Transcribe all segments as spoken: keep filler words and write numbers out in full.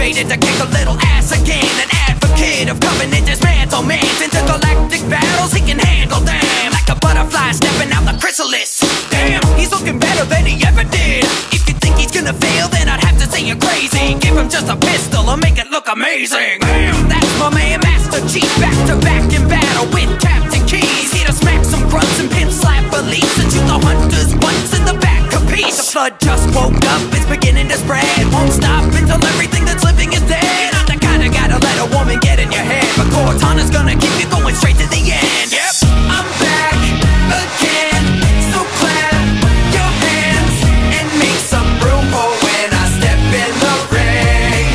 motivated to kick a little ass again. An advocate of covenant dismantlements. Intergalactic battles, he can handle them like a butterfly stepping out the chrysalis. Damn, he's looking better than he ever did. If you think he's gonna fail, then I'd have to say you're crazy. Give him just a pistol and make it look amazing. Bam, that's my man Master Chief, back to back in battle with Captain Keys. Here to smack some grunts and pimp slap elites and shoot the hunters once in the back of peace. The flood just woke up, it's beginning to spread. Won't stop until everything that's living is dead. I'm the kind of guy to let a woman get in your head, but Cortana's gonna keep you going straight to the end. Yep, I'm back again, so clap your hands and make some room for when I step in the ring.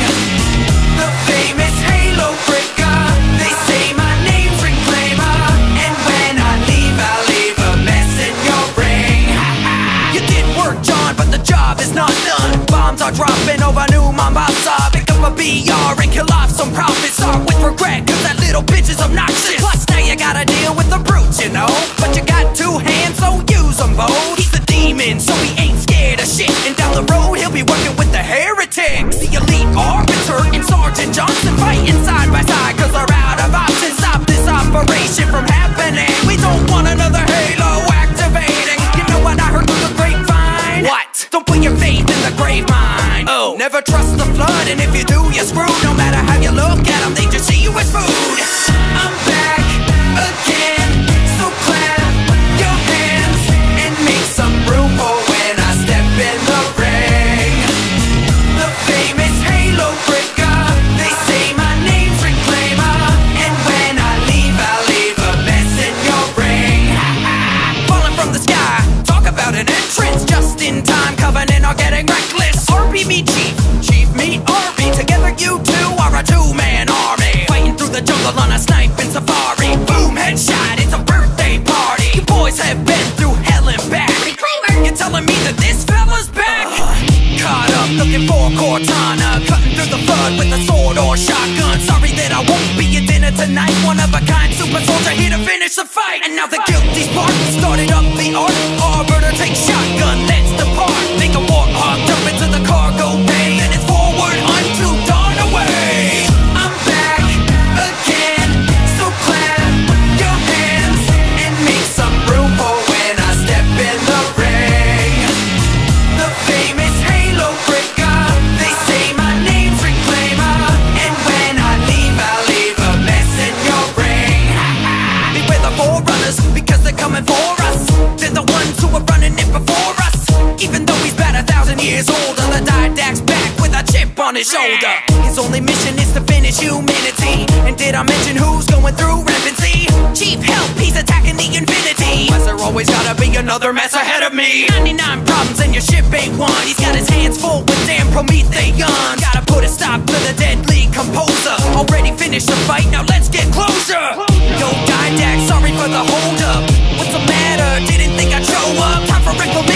The famous Halo breaker, they say my name's Reclaimer, and when I leave, I'll leave a mess in your ring. You did work, John, but the job is not done. Bombs are dropping over New Mombasa. Pick up a B R and kill off some prophets. Start with regret, cause that little bitch is obnoxious. Plus now you gotta deal with the brutes, you know. But you got two hands, so use them both. He's a demon, so he ain't scared of shit. And down the road, he'll be working with the heretics. The elite arbiter and Sergeant Johnson fighting side by side, cause they're out of options. Stop this operation from happening. We don't want another Halo activating. You know what I heard through the grapevine? What? Don't put your faith in the grave mine. Oh, never trust the flood, and if you do, you're screwed. No matter how you look at them, they just see you as food. I'm back again, so clap your hands and make some room for when I step in the ring. The famous Halo breaker, they say my name's Reclaimer, and when I leave, I'll leave a mess in your ring. Falling from the sky, talk about an entrance just in time. Covenant are getting reckless. R P meet Chief, Chief meet R P. Together you two are a two-man army, fighting through the jungle on a sniping safari. Boom, headshot, it's a birthday party. You boys have been through hell and back. Reclaimer, you're telling me that this fella's back? uh, Caught up looking for Cortana, cutting through the flood with a sword or shotgun. Sorry that I won't be at dinner tonight. One of a kind super soldier here to finish the fight. And now the guilty spark started up the arc. Arbiter takes shotgun, let's depart. Make a warthog jump into the cargo bay, and it's forward unto dawn away. I'm back again, so clap your hands and make some room for when I step in the ring. The famous Halo breaker, they say my name's Reclaimer, and when I leave, I'll leave a mess in your ring. Beware the forerunners, because they're coming for us. They're the ones who are running it before us. Even though he's about a thousand years older, the Didact's back with a chip on his shoulder. His only mission is to finish humanity. And did I mention who's going through rampancy? Chief, help, he's attacking the infinity. Why's there always gotta be another mess ahead of me? ninety-nine problems and your ship ain't one. He's got his hands full with damn Prometheon. Gotta put a stop to the deadly composer. Already finished the fight, now let's get closer. Yo, Didac, sorry for the hold up. What's the matter? Didn't think I'd show up. Time for reclamation.